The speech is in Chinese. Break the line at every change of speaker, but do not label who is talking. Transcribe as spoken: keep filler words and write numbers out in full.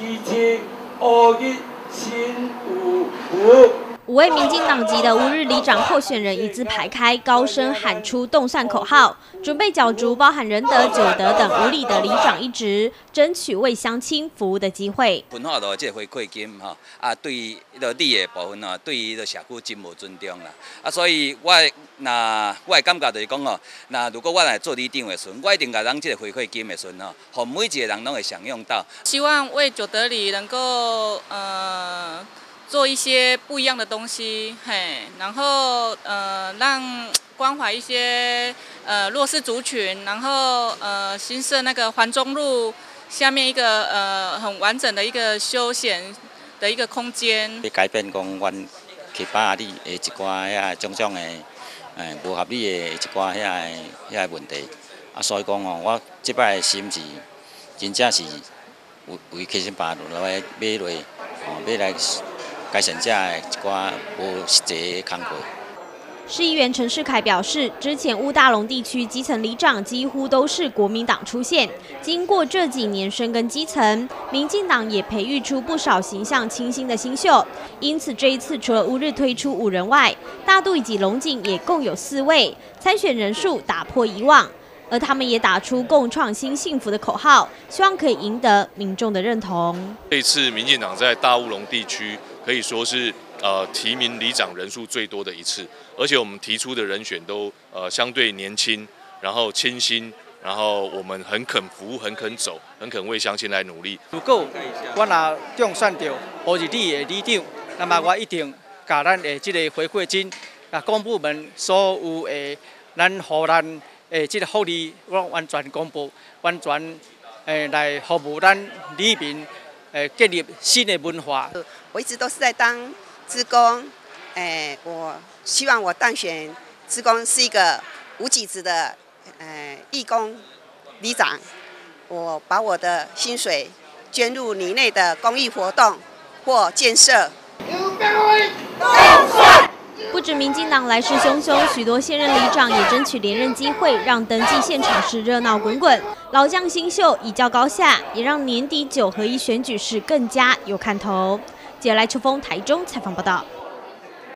支持乌日新五福。
五位民进党籍的乌日里长候选人一字排开，高声喊出动算口号，准备角逐包含仁德、九德等五里的里长一职，争取为乡亲服务的机会。
分化到这回馈金哈啊，对于个里的部分啊，对于个社区真无尊重啦啊，所以我那我的感觉就是讲哦，那如果我来做里长的时候，我一定甲咱这个回馈金的时候吼，互每一个人拢会享用到。
希望为九德里能够呃。 做一些不一样的东西，嘿，然后呃让关怀一些呃弱势族群，然后呃新设那个环中路下面一个呃很完整的一个休闲的一个空间。
改变讲阮去巴里的一寡遐种种的诶无合理的一寡遐遐问题，啊，所以讲哦，我即摆的心是真正是为为开心巴落来买落，哦，买来。 改善者的一寡无实际的工作。
市议员陈世凯表示，之前乌大龙地区基层里长几乎都是国民党出现，经过这几年深耕基层，民进党也培育出不少形象清新的新秀。因此，这一次除了乌日推出五人外，大肚以及龙井也共有四位，参选人数打破以往。 而他们也打出共创新幸福的口号，希望可以赢得民众的认同。
这一次民进党在大乌龙地区可以说是呃提名里长人数最多的一次，而且我们提出的人选都呃相对年轻，然后清新，然后我们很肯服务、很肯走、很肯为乡亲来努力。
如果我若中选到乌日里的里长，那么我一定把咱的这个回馈金，啊，公部门所有的咱荷咱。 诶，这个福利我完全公布，完全诶来服务咱里民，诶建立新的文化。
我一直都是在当志工，诶，我希望我当选志工是一个无给职的诶义工里长，我把我的薪水捐入里内的公益活动或建设。
不止民进党来势汹汹，许多现任里长也争取连任机会，让登记现场是热闹滚滚。老将新秀一较高下，也让年底九合一选举是更加有看头。接下来，秋风台中采访报道。